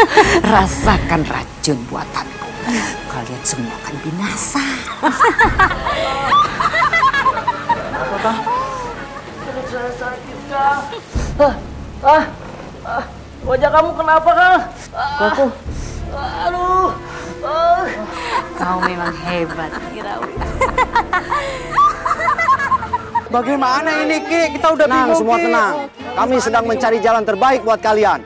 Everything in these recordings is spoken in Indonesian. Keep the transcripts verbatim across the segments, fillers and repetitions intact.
Rasakan racun buatanku. Kalian semua akan binasa. Apa, Kang? Perut saya sakit, Kang. Ah, ah, ah, wajah kamu kenapa, Kang? Aku. Ah, aduh. Ah. Kau memang hebat, Kirawi. Bagaimana ini, Ki? Kita udah tenang, bingung, semua Ki. tenang. Kami sedang mencari jalan terbaik buat kalian.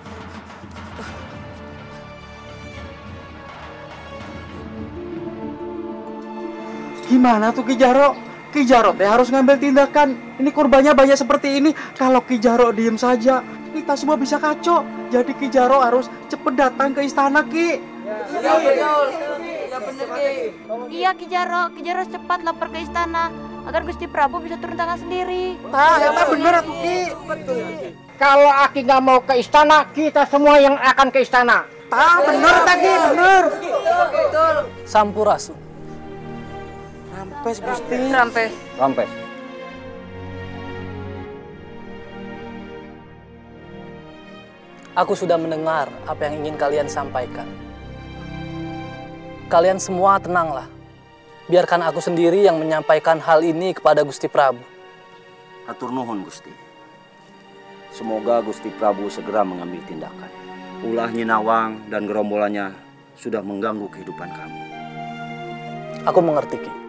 Gimana tuh Ki Jaro? Ki Jaro teh harus ngambil tindakan. Ini korbannya banyak seperti ini. Kalau Ki Jaro diem saja, kita semua bisa kacau. Jadi Ki Jaro harus cepet datang ke istana, Ki. Ya, betul. Ya bener, Ki. Iya Ki Jaro, Ki Jaro cepat lapor ke istana agar Gusti Prabu bisa turun tangan sendiri. Nah, ya bener tuh Ki. Kalau Aki nggak mau ke istana, kita semua yang akan ke istana. Ah, bener tadi, bener. Betul. Sampurasun. Rampes Gusti. Rampes. Rampes. Aku sudah mendengar apa yang ingin kalian sampaikan. Kalian semua tenanglah. Biarkan aku sendiri yang menyampaikan hal ini kepada Gusti Prabu. Hatur nuhun, Gusti. Semoga Gusti Prabu segera mengambil tindakan. Ulah Nyi Nawang dan gerombolannya sudah mengganggu kehidupan kami. Aku mengerti, Ki.